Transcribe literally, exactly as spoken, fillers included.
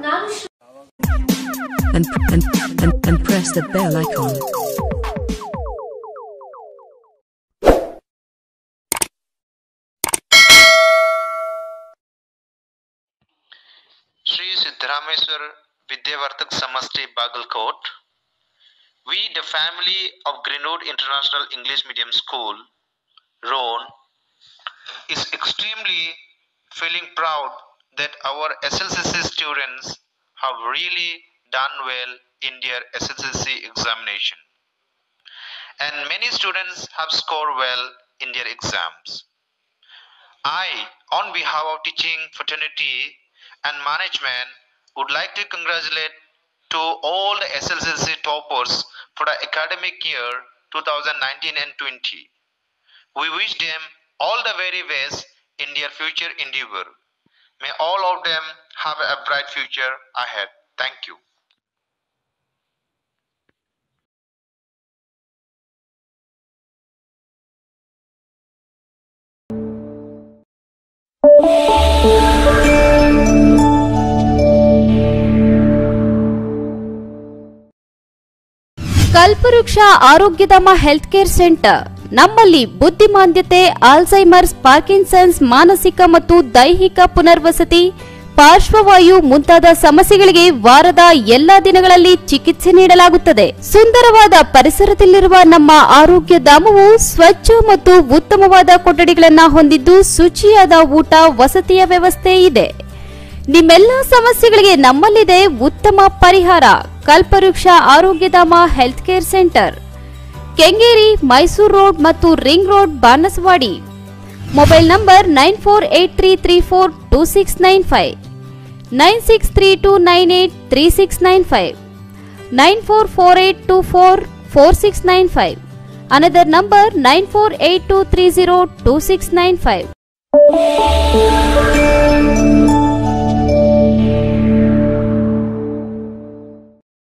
and, and, and, and press the bell icon. Shri Siddharameswar Vidyavartak Samasti Bagalkot. We, the family of Greenwood International English Medium School, Roan, is extremely feeling proud that our S S L C students have really done well in their S S L C examination. And many students have scored well in their exams. I, on behalf of teaching fraternity and management, would like to congratulate to all the S S L C toppers for the academic year two thousand nineteen and twenty. We wish them all the very best in their future endeavor. May all of them have a bright future ahead. Thank you. ಕಲ್ಪವೃಕ್ಷ Arogyadhama health care centre ನಮ್ಮಲ್ಲಿ ಬುದ್ಧಿಮಾಂದ್ಯತೆ, Alzheimer's, Parkinson's, ಮಾನಸಿಕ ಮತ್ತು ದೈಹಿಕ ಪುನರ್ವಸತಿ, ಪಾರ್ಶ್ವವಾಯು ಮುಂತಾದ ಸಮಸ್ಯೆಗಳಿಗೆ ವಾರದ ಎಲ್ಲಾ ದಿನಗಳಲ್ಲಿ ಚಿಕಿತ್ಸೆ ನೀಡಲಾಗುತ್ತದೆ. ಸುಂದರವಾದ ಪರಿಸರದಲ್ಲಿರುವ ನಮ್ಮ ಆರೋಗ್ಯ ಧಾಮವು ಸ್ವಚ್ಛ ಮತ್ತು ಉತ್ತಮವಾದ ಕೊಠಡಿಗಳನ್ನು ಹೊಂದಿದ್ದು ಶುಚಿಯಾದ ಊಟ, ವಸತಿಯ ವ್ಯವಸ್ಥೆ ಇದೆ. ನಿಮ್ಮೆಲ್ಲ ಸಮಸ್ಯೆಗಳಿಗೆ ನಮ್ಮಲ್ಲಿದೆ ಉತ್ತಮ ಪರಿಹಾರ. Kalpavriksha Arogyadhama health care centre, Kengeri, Mysuru road ಮತ್ತು ring road, Banasawadi. Mobile number nine four eight three three four two six nine five, nine six three two nine eight three six nine five, nine four four eight two four four six nine five. Another number nine four eight two three zero two six nine five.